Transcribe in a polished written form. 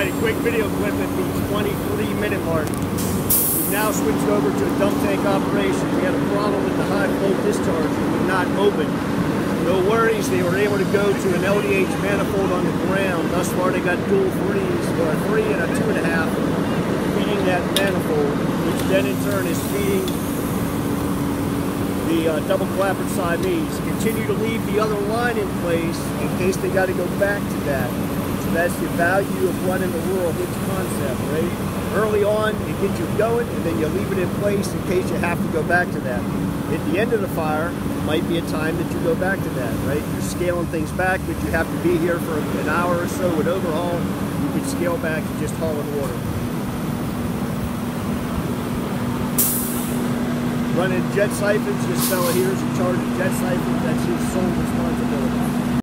Alright, a quick video clip at the 23-minute mark. We've now switched over to a dump tank operation. We had a problem with the high flow discharge. It would not open. No worries, they were able to go to an LDH manifold on the ground. Thus far they got dual threes, or a 3 and a 2.5, feeding that manifold, which then in turn is feeding the double-clappered siamese. Continue to leave the other line in place in case they got to go back to that. So that's the value of running the rural hitch concept, right? Early on, it gets you going, and then you leave it in place in case you have to go back to that. At the end of the fire, might be a time that you go back to that, right? You're scaling things back, but you have to be here for an hour or so with overhaul. You can scale back and just haul in water. Running jet siphons, this fella here is in charge of jet siphons. That's his sole responsibility.